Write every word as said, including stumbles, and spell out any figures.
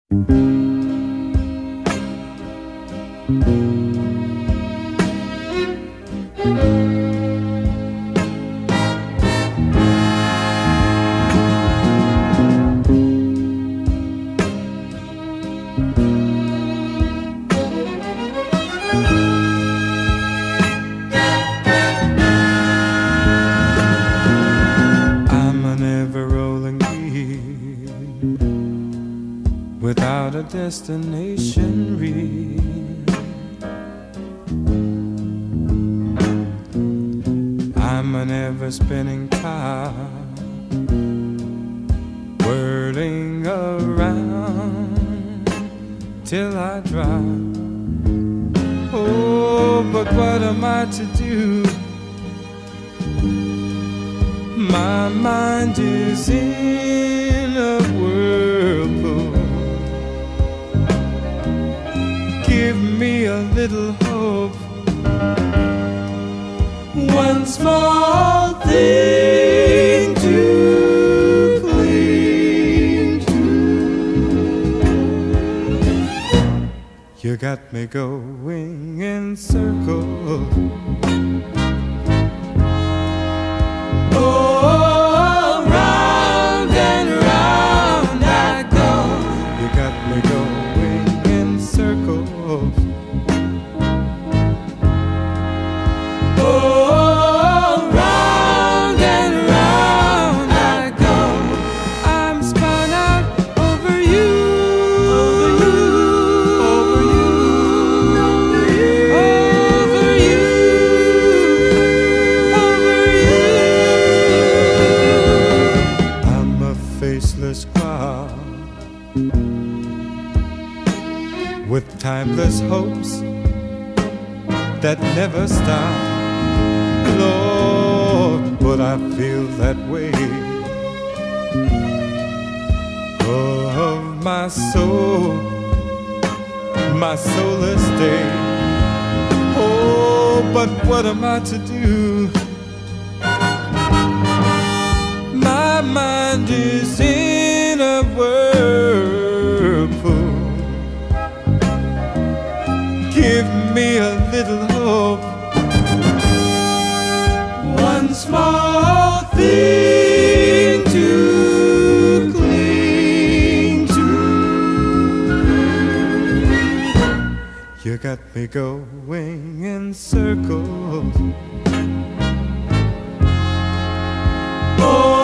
I'm an ever-rolling wheel without a destination real. I'm an ever-spinning top, whirling around till I drop. Oh, but what am I to do? My mind is in a whirlpool. Give me a little hope. One small thing to cling to. You got me going in circles. Oh, round and round I go. You got me going in circles. Oh, round and round I go. I'm spun out over you, over you, over you, over you, over you, over you. I'm a faceless cloud with timeless hopes that never stop. Lord, but I feel that way of my soul, my soulless day. Oh, but what am I to do? My mind is in a whirlpool. Give me a little hope. One small thing to cling to. You got me going in circles. Oh,